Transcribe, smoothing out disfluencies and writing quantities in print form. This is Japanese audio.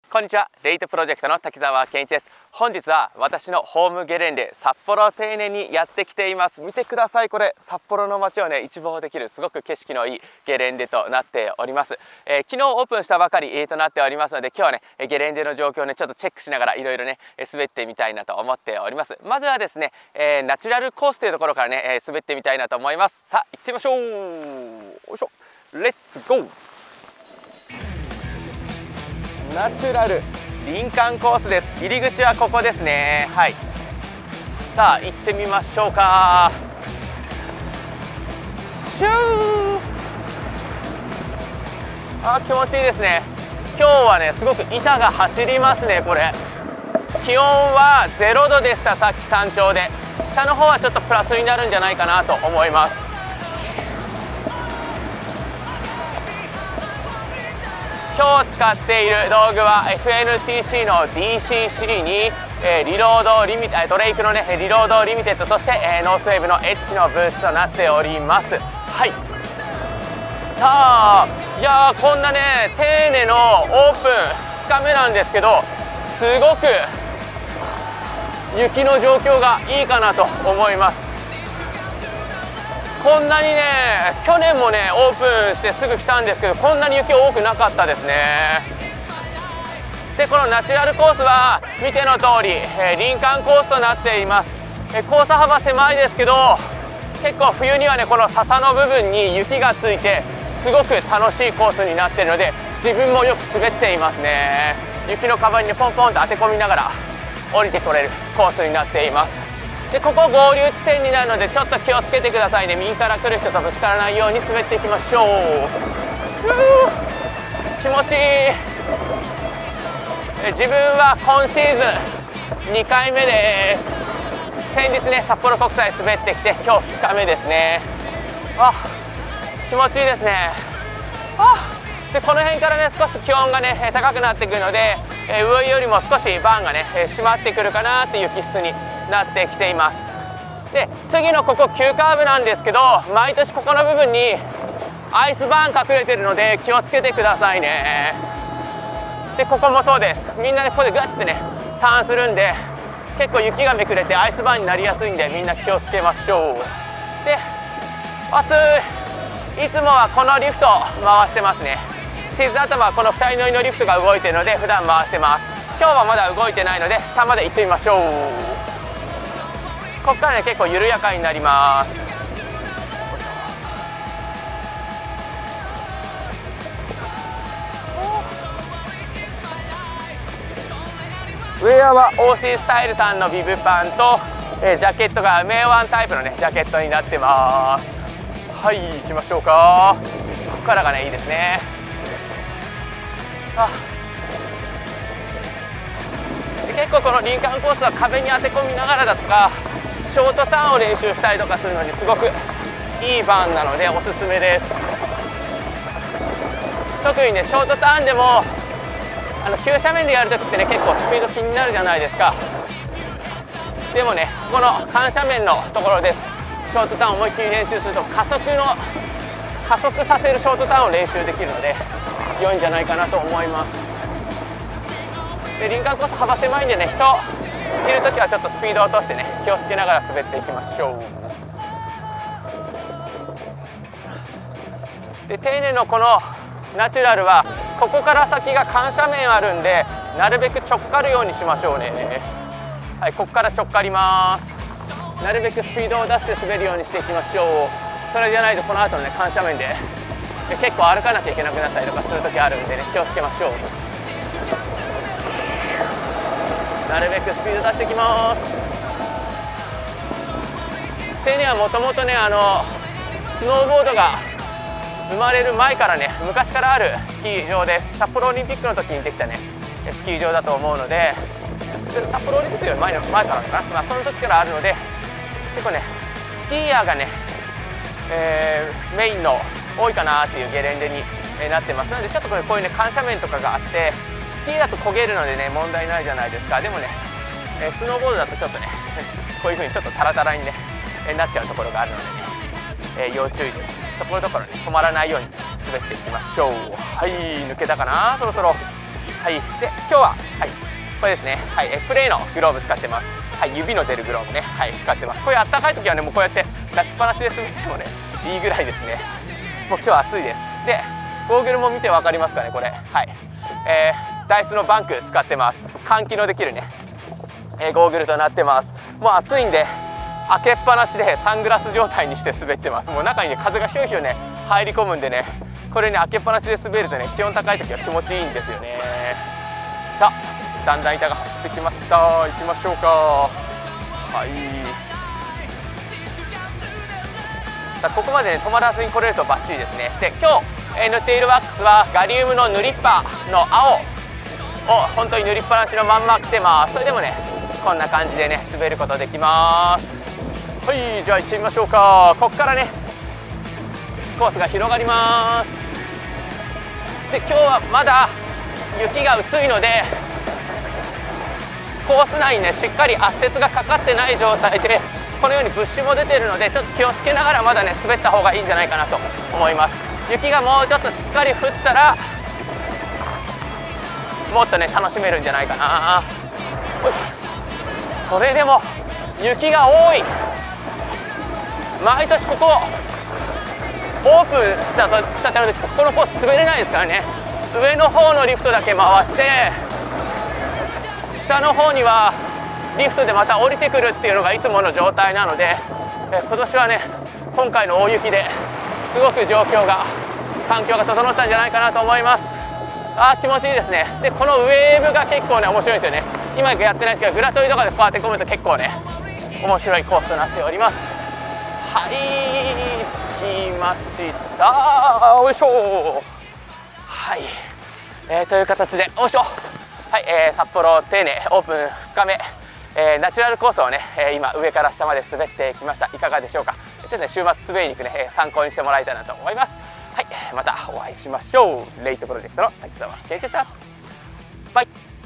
こんにちは、レイトプロジェクトの滝沢健一です。本日は私のホームゲレンデ札幌テーネにやってきています。見てください、これ札幌の街をね一望できるすごく景色のいいゲレンデとなっております。昨日オープンしたばかりとなっておりますので、今日はねゲレンデの状況をねちょっとチェックしながらいろいろね滑ってみたいなと思っております。まずはですね、ナチュラルコースというところからね滑ってみたいなと思います。さあ行ってみましょう。よいしょ、レッツゴー。ナチュラル林間コースです。入り口はここですね。はい、さあ行ってみましょうか。シュー、気持ちいいですね。今日はねすごく板が走りますね。これ気温は0度でした。さっき山頂で。下の方はちょっとプラスになるんじゃないかなと思います。今日使っている道具は FNTC の DCC に、リロードリミドレイクのねリロードリミテッド、そして、ノースウェーブのエッジのブーツとなっております。はい、さあいやー、こんなねテーネのオープン2日目なんですけど、すごく雪の状況がいいかなと思います。こんなにね去年もねオープンしてすぐ来たんですけど、こんなに雪多くなかったですね。でこのナチュラルコースは見ての通り、林間コースとなっています。コース幅狭いですけど、結構冬にはねこの笹の部分に雪がついてすごく楽しいコースになっているので、自分もよく滑っていますね。雪の壁にポンポンと当て込みながら降りてこれるコースになっています。でここ合流地点になるのでちょっと気をつけてくださいね。右から来る人とぶつからないように滑っていきましょう。気持ちいい。自分は今シーズン2回目です。先日ね札幌国際滑ってきて、今日2日目ですね。気持ちいいですね。でこの辺からね少し気温がね高くなってくるので、上よりも少しバーンがね締まってくるかなっていう雪質になってきています。で次のここ急カーブなんですけど、毎年ここの部分にアイスバーン隠れてるので気をつけてくださいね。でここもそうです。みんなでここでグッてねターンするんで、結構雪がめくれてアイスバーンになりやすいんで、みんな気をつけましょう。で暑い、いつもはこのリフト回してますね。地図頭はこの2人乗りのリフトが動いているので普段回してます。今日はまだ動いてないので下まで行ってみましょう。ここからね結構緩やかになります。ウェアは OC スタイルさんのビブパンと、ジャケットがメイワンタイプのねジャケットになってます。はい、行きましょうか。ここからがねいいですね。で結構この林間コースは壁に当て込みながらだとかショートターンを練習したりとかするのにすごくいいバーンなのでおすすめです。特にねショートターンでも急斜面でやるときってね結構スピード気になるじゃないですか。でもねこの緩斜面のところでショートターンを思いっきり練習すると加速させるショートターンを練習できるので良いんじゃないかなと思います。で林間コース幅狭いんでね、人いるときはちょっとスピードを落としてね気をつけながら滑っていきましょう。でテーネのこのナチュラルはここから先が緩斜面あるんで、なるべく直下るようにしましょうね。はい、ここから直下ります。なるべくスピードを出して滑るようにしていきましょう。それじゃないとこの後のね緩斜面で結構歩かなきゃいけなくなったりとかするときあるんでね、気をつけましょう。なるべくスピード出していきます。テーネはもともとねスノーボードが生まれる前からね昔からあるスキー場で、札幌オリンピックの時にできたねスキー場だと思うので、札幌オリンピックより前からかな、その時からあるので結構ねスキーヤーがね、メインの多いかなっていうゲレンデになってます。なのでちょっとこういうね緩斜面とかがあって、スキーだと焦げるのでね問題ないじゃないですか。でもねスノーボードだとちょっとねこういう風にちょっとタラタラにねなっちゃうところがあるのでね、要注意です。ところどころね止まらないように滑っていきましょう。はい、抜けたかな、そろそろ。 はい、で今日は、はい、これですね、はい、プレーのグローブ使ってます。はい、指の出るグローブね、はい、使ってます。これあったかい時はね、もうこうやって出しっぱなしで滑ってもねいいぐらいですね。もう今日は暑いです。でゴーグルも見て分かりますかね、これ、はい、ダイスのバンク使ってます。換気のできるね、ゴーグルとなってます。もう暑いんで開けっぱなしでサングラス状態にして滑ってます。もう中にね風がひょいひょいね入り込むんでね、これね開けっぱなしで滑るとね気温高い時は気持ちいいんですよね。さあだんだん板が走ってきました。行きましょうか。はい、さあここまでね止まらずに来れるとバッチリですね。で今日、塗っているワックスはガリウムの塗りっぱの青を本当に塗りっぱなしのまんま来てます。それでもねこんな感じでね滑ることできます。はい、じゃあ行ってみましょうか。ここからねコースが広がります。で今日はまだ雪が薄いのでコース内にねしっかり圧雪がかかってない状態で、このようにブッシュも出てるのでちょっと気をつけながらまだね滑った方がいいんじゃないかなと思います。雪がもうちょっとしっかり降ったらもっとね楽しめるんじゃないかな。よし、それでも雪が多い。毎年ここオープンしたての時ここのコース滑れないですからね。上の方のリフトだけ回して下の方にはリフトでまた降りてくるっていうのがいつもの状態なので、今年はね今回の大雪ですごく環境が整ったんじゃないかなと思います。気持ちいいですね。でこのウェーブが結構ね面白いですよね。今やってないですけどグラトリとかでこうやって込むと結構ね面白いコースとなっております。はい、着きました。よいしょ。はい、という形でよいしょ。はい、札幌丁寧オープン2日目、ナチュラルコースをね、今上から下まで滑ってきました。いかがでしょうか。ちょっとね週末滑りに行くね、参考にしてもらえたらなと思います。はい、またお会いしましょう。レイトプロジェクトの滝沢圭一でした。バイ。